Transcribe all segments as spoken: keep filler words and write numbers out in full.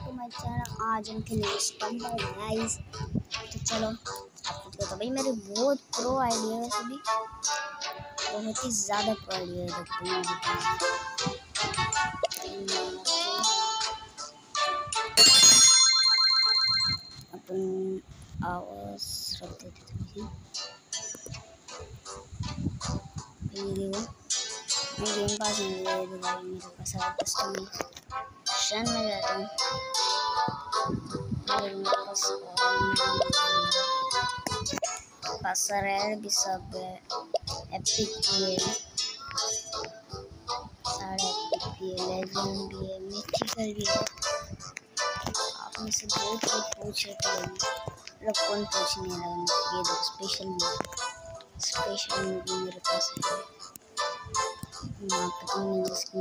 To my channel. आज हम खेलेंगे स्टम्बल गाइस। तो चलो आपको तो पता भाई मेरे बहुत प्रो आइडिया है, सभी बहुत ही ज़्यादा प्रो आइडिया है। देखते हैं अपन आवाज़ रख देते थे। ये देखो मैं गेम पास में ले रहा हूँ, मेरे पास है कस्टमाइजेशन में जाता हूँ। रेड भी सब है, एपिक भी है, साढ़े एपिक भी है, लेजेंड भी है, मिथिकल भी है। आप में से बहुत लोग पूछ रहे थे, लोग कौन पूछने लगा। ये दो स्पेशल मूवी स्पेशल मूवी मेरे पास है। मैं पता नहीं जिसकी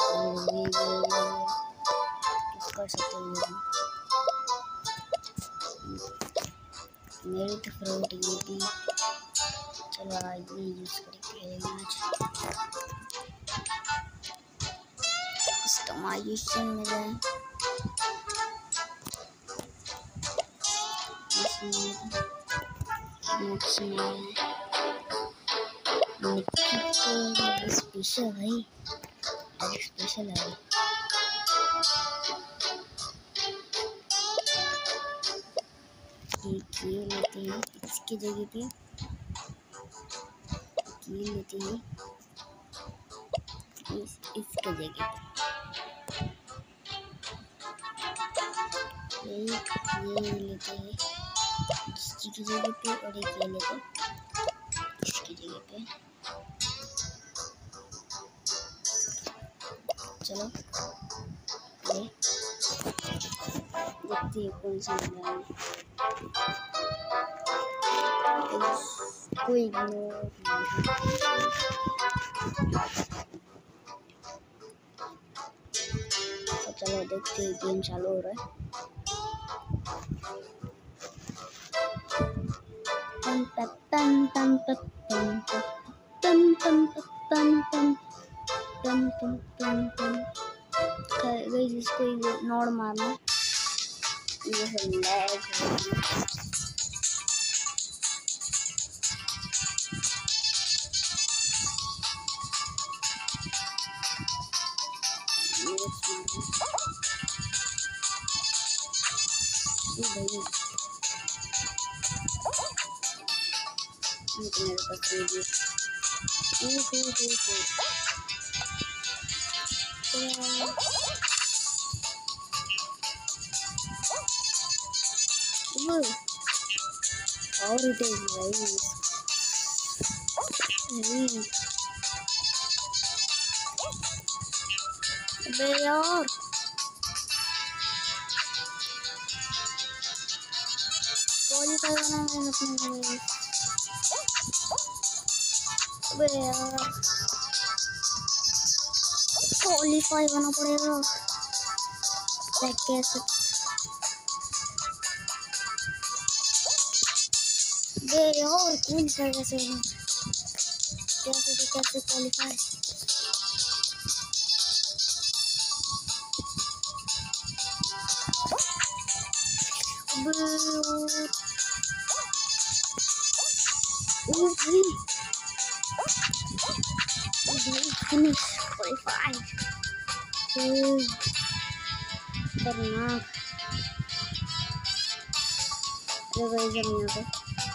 किस कर सकते हो। मेरी तो फ्रेंड ये थी। चलो आज ये यूज़ करके आज कस्टमाइजेशन में जाए। स्पेशल भाई, स्पेशल है। ये लेते हैं इसकी जगह पे, ये लेते हैं इस इसके जगह पे, एक ये लेते हैं इसकी जगह पे और एक ये लेते हैं इसकी जगह पे। चलो ये देखते हैं कौन सा मिला है। कोई तो चलो देखते हैं, गेम चालू हो रहा है। पम पम पम पम पम पम पम पम पम पम पम पम पम। गाइस इसको नोड मारना, ये है लैग। मेरे पास वीडियो और अबे यार क्वालिफाई करना है अपने। अबे यार क्वालिफाई करना पड़ेगा कैसे। बे यार क्वालिफाई कैसे कैसे कैसे क्वालिफाई। ओ भाई फिनिश क्वालिफाइड। खतरनाक। अरे भाई जब यहाँ पे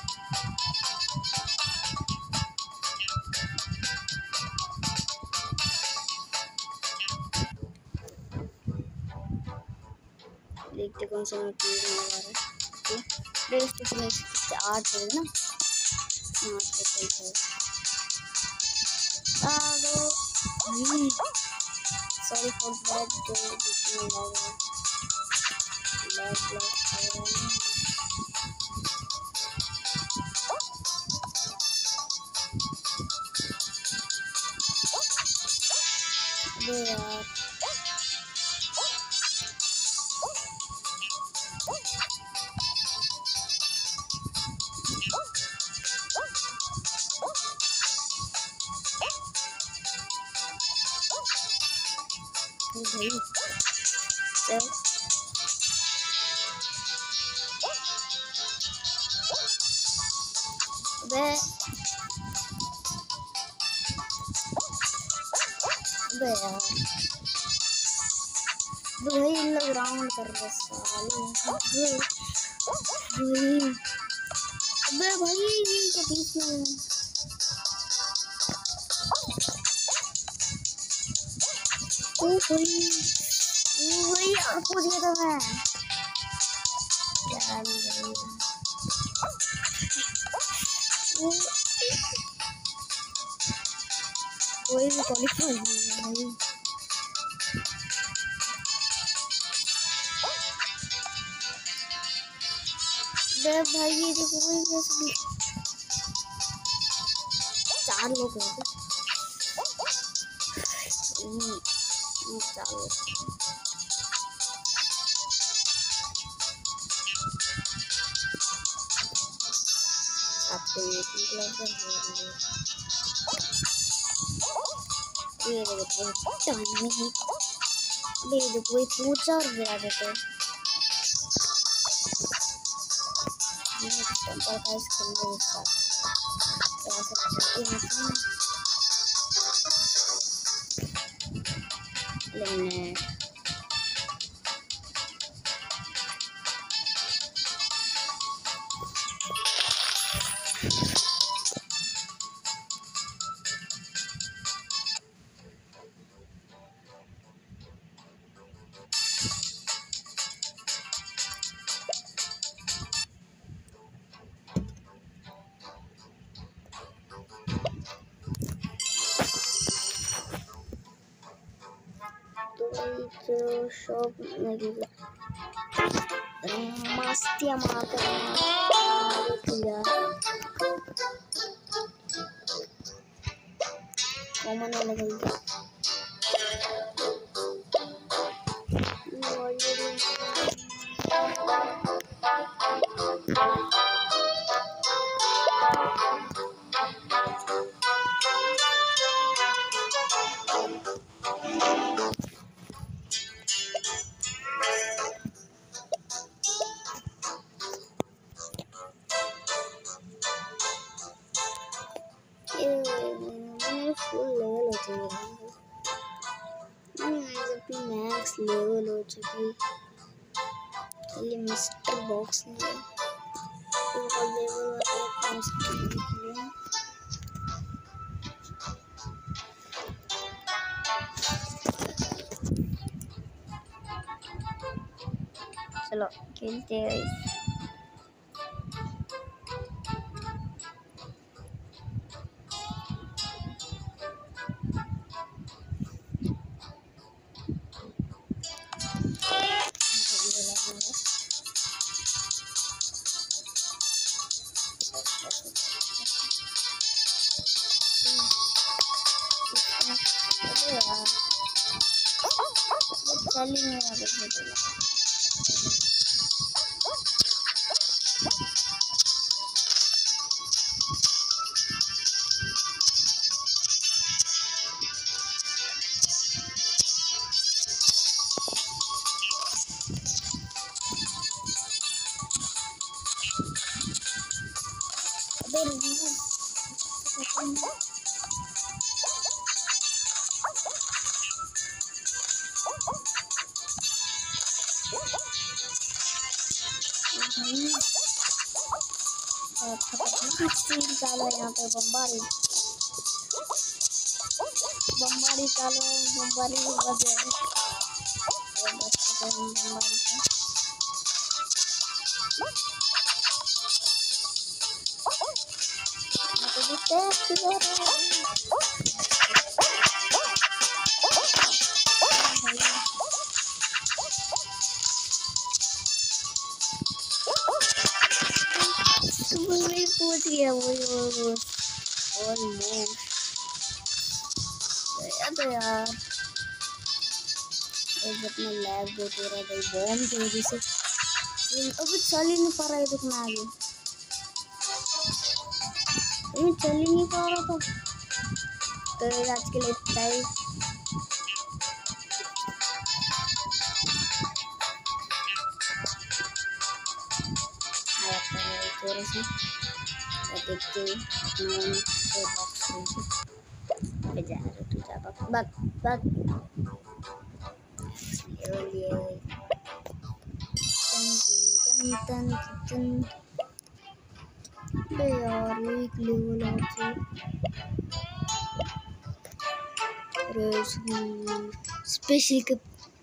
देखते कौन सा मैं प्ले करने वाला है। प्ले स्टेशन में आठ है ना, आठ पे चलता है। सॉरी फॉर दैट जो जितने लगा लैग लैग अबे यार भाई चल बे बे यार भाई इन लोग राउंड कर रहे साले भाई। अबे भाई इनके बीच में ओ भाई ओ भाई यार पूछ गया था मैं यार कोई भी क्वालिफाई नहीं है भाई। बे भाई ये देखो भाई कैसे चार लोग हैं चार लोग आपको ये लग ये देखो टाइम ये देखो कोई पूछा और गिरा देते हैं टेम्पर का स्किन में साथ ऐसा लेने तो शॉप में मस्तियाँ मारते हैं कॉमन वाला गलती फुल लेवल हो चुकी मैक्स लेवल हो चुकी खाली मिस्टर बॉक्स में लेवल चलो खेलते हैं चलिए मेरा देखने चालू है यहाँ पे बम्बारी बम्बारी चालू है बम्बारी भी बजे बम्बारी पूछ गया वही वो ऑलमोस्ट तो यार अपना लैग बहुत हो रहा है भाई बॉम्ब की वजह से अभी चल ही नहीं पा रहा है देखना आगे ये चल ही नहीं पा रहा था तो आज के लिए टाइम थोड़ा सा देखते हुए बॉक्स पे जा रहे तू जा बक बक बक ये तन तन तन बे यार एक लेवल है रेस स्पेशल के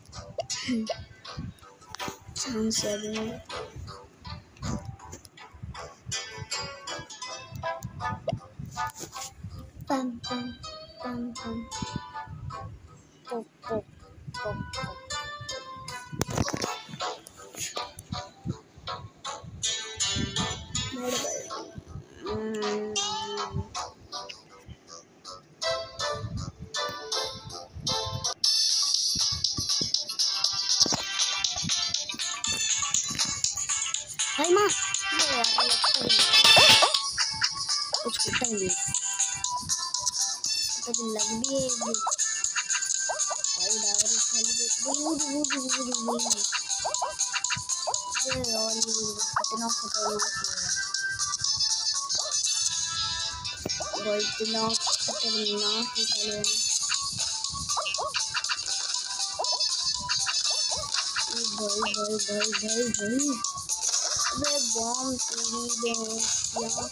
चांस है pam pam pam pam pop pop pop pop भाई माँ कुछ होता ही नहीं तो लग भी है भाई डावर खाली बूढ़ बूढ़ बूढ़ बूढ़ ये और ये कितना खतरनाक है भाई इतना खतरनाक है भाई भाई भाई भाई भाई अबे बॉम्ब टीवी में क्या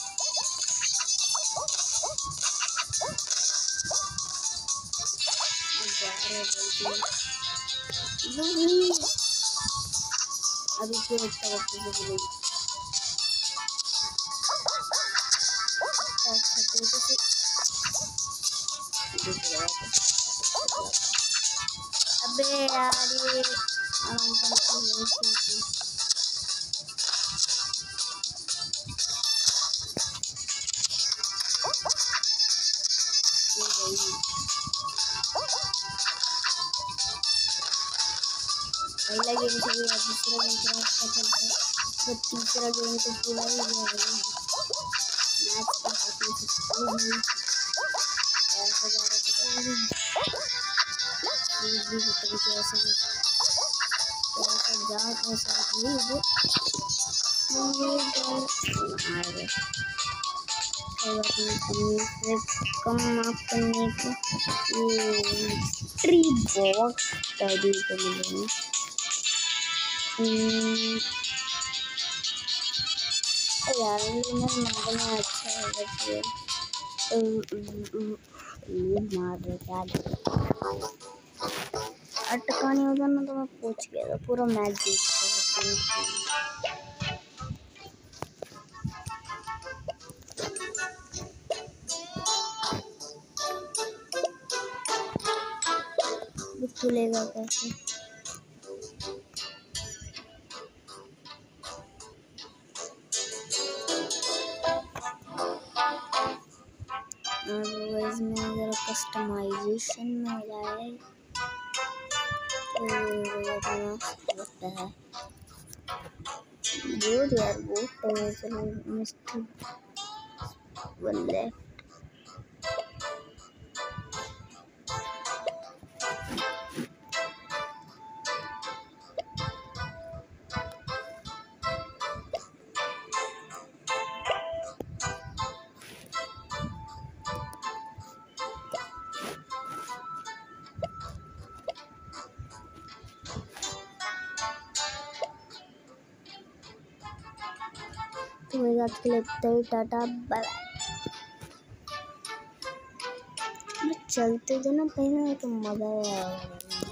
अभी फिर अच्छा वक्त से बोलेगी अच्छा तो से अबे यार ये आराम से पहला गेम से भी दूसरा गेम थोड़ा अच्छा चलता है बट तीसरा गेम तो पूरा ही गया है मैच तो हाथ में से नहीं ऐसा जा रहा था ये भी होता है कि ऐसे ऐसा जा ऐसा नहीं वो ये आ गया से कम माफ करने को ये ट्री बॉक्स स्टडी को मिलेंगे यार लूनर मारना अच्छा है वैसे ये मार रहे क्या अटका नहीं होता ना तो मैं पूछ गया था पूरा मैच जीत खुलेगा कैसे इसमें अगर कस्टमाइजेशन में हो जाए तो लगता है बहुत यार बहुत है चलो मिस्टर बल्ले तो मेरे आज के लिए इतना ही टाटा बाय चलते थे ना पहले तो मजा आया।